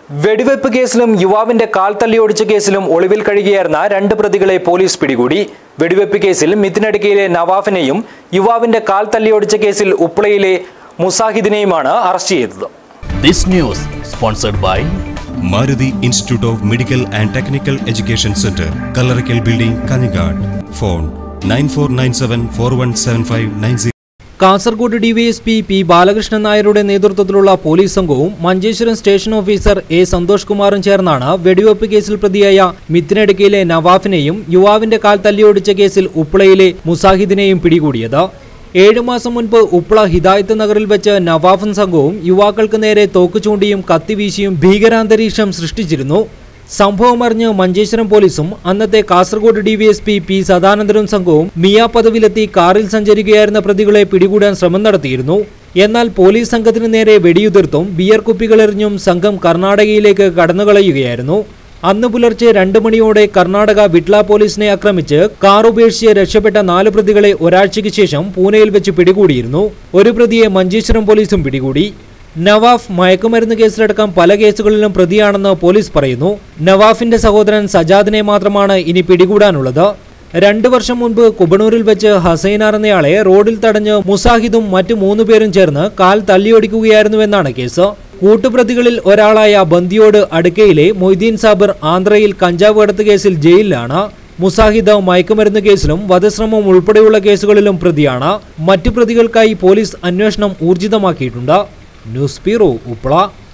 വെടിവെപ്പ് കേസിലും യുവാവിന്റെ കാൽ തല്ലിയൊടിച്ച കേസിലും ഒളിവിൽ കഴിയുകയായിരുന്ന രണ്ട് പ്രതികളെ പോലീസ് പിടികൂടി. വെടിവെപ്പ് കേസിൽ മിഥിനടുക്കയിലെ നവാഫിനെയും യുവാവിന്റെ കാൽ തല്ലിയൊടിച്ച കേസിൽ ഉപ്പളയിലെ മുസാഹിദിനെയുമാണ് അറസ്റ്റ് ചെയ്തത്. This news sponsored by Maruti Institute of Medical and Technical Education Center, Kasaragod Building, Kasaragod. Phone 9497417590. Kasaragod DYSP P Balakrishnan നായരുടെ നേതൃത്വത്തിലുള്ള പോലീസ് സംഘവും Manjeshwaram station officer A Santhosh കുമാറും ചേർന്നാണ് വെടിവെപ്പ് കേസിൽ പ്രതിയായ മിഥിനടുക്കയിലെ നവാഫിനെയും യുവാവിന്റെ കാൽ തല്ലിയൊടിച്ച കേസിൽ ഉപ്പളയിലെ മുസാഹിദിനെയും പിടികൂടിയത്. 7 മാസം മുൻപ് ഉപ്പള ഹിദായത്ത് നഗറിൽ വെച്ച് നവാഫും സംഘവും യുവാക്കൾക്ക് നേരെ തോക്കുചൂണ്ടിയും കത്തിവീശിയും ഭീകരാന്തരീക്ഷം സൃഷ്ടിച്ചിരുന്നു. സംഭവം അറിഞ്ഞ് മഞ്ചേശ്വരം പോലീസും അന്നത്തെ കാസർഗോഡ് ഡിവൈഎസ്പി പി സദാനന്ദനും സംഘവും മിയ പദവിയിലെത്തി കാറിൽ സഞ്ചരിക്കുകയായിരുന്ന പ്രതികളെ പിടികൂടാൻ ശ്രമം നടത്തിയിരുന്നു. എന്നാൽ പോലീസ് സംഘത്തിന് നേരെ വെടിയുതിർത്തും ബിയർ കുപ്പികളെറിഞ്ഞും സംഘം കർണാടകയിലേക്ക് കടന്നുകളയുകയായിരുന്നു. അന്ന് പുലർച്ചെ 2 മണിയോടെ കർണാടക വിട്ല പോലീസിനെ ആക്രമിച്ച് കാർ ഉപേക്ഷിച്ച് രക്ഷപ്പെട്ട 4 പ്രതികളെ ഒരാഴ്ചയ്ക്ക് ശേഷം പൂനെയിൽ വെച്ച് പിടികൂടിയിരുന്നു. ഒരു പ്രതിയെ മഞ്ചേശ്വരം പോലീസും പിടികൂടി. നവാഫ് മയക്കുമരുന്ന് കേസിലടക്കം പല കേസുകളിലും പ്രതിയാണെന്ന് പോലീസ് പറയുന്നു. നവാഫിന്റെ സഹോദരൻ സജാദിനെ മാത്രമാണ് ഇനി പിടികൂടാനുള്ളത്. 2 വർഷം മുൻപ് കുബണൂരിൽ വെച്ച് ഹസൈനാർ എന്നയാളെ റോഡിൽ തടഞ്ഞ് മുസാഹിദും മറ്റു 3 പേരും ചേർന്ന് കാൽ തല്ലിയൊടിക്കുകയായിരുന്നുവെന്നാണ് കേസ്. കൂട്ടുപ്രതികളിൽ ഒരാളായ ബന്ദിയോട് അടുക്കയിലെ മൊയ്തീൻ സാബിർ ആന്ധ്രയിൽ കഞ്ചാവ് കടത്ത് കേസിൽ ജയിലിലാണ്. മുസാഹിദ് മയക്കുമരുന്ന് കേസിലും വധശ്രമം ഉൾപ്പെടെയുള്ള കേസുകളിലും പ്രതിയാണ്. മറ്റു പ്രതികൾക്കായി പോലീസ് അന്വേഷണം ഊർജിതമാക്കിയിട്ടുണ്ട്. News bureau, Uppala.